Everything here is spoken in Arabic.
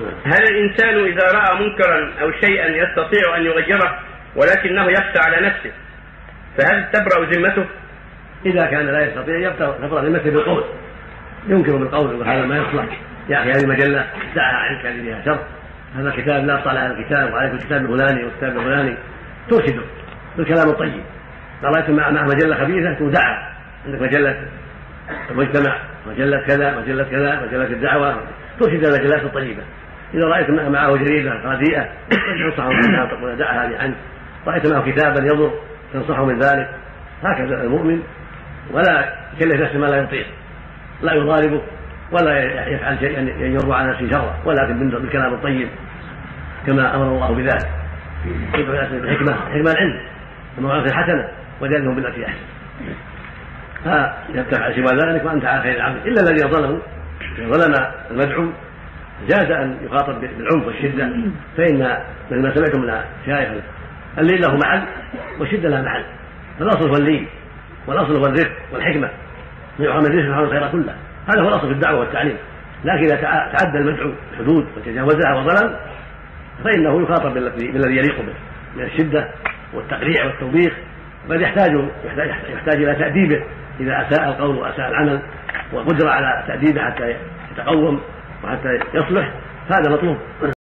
هل الإنسان إذا رأى منكرا أو شيئا يستطيع أن يغيره ولكنه يخشى على نفسه فهل تبرأ ذمته؟ إذا كان لا يستطيع تبرأ ذمته بالقول، ينكر بالقول وهذا ما يصلح. يا أخي هذه مجلة دعها عنك هذه شر، هذا كتاب لا أصل على الكتاب وعليك الكتاب الفلاني والكتاب الفلاني، ترشده بالكلام الطيب. رأيت مع مجلة خبيثة تدعى عندك مجلة المجتمع، مجلة كذا، مجلة كذا، مجلة الدعوة، ترشد المجلات الطيبة. إذا رأيت معه جريدة رديئة تنصحه منها تقول دعها هذه عنك. رأيت معه كتابا يضر تنصحه من ذلك. هكذا المؤمن، ولا يكلف نفسه ما لا يطيق، لا يضاربه ولا يفعل شيئا يروع على نفسه شرا، ولكن بالكلام الطيب كما أمر الله بذلك. الحكمة العلم الموعظة الحسنة وجادلهم بالتي أحسن. فيفتح سوى ذلك وأنت على خير العبد. إلا الذي ظلم المدعو جاز أن يخاطب بالعنف والشدة، فإن مما سمعتم من شيخ اللين له محل والشدة لها محل، فالأصل هو اللين والأصل هو الرفق والحكمة ويعامل الرزق سبحانه الخير كله. هذا هو الأصل في الدعوة والتعليم. لكن إذا تعدى المدعو حدود وتجاوزها وظلم فإنه يخاطب بالذي يليق به من الشدة والتقريع والتوبيخ، بل يحتاج إلى تأديبه إذا أساء القول وأساء العمل، وقدرة على تأديبه حتى يتقوم وحتى يصلح. هذا مطلوب.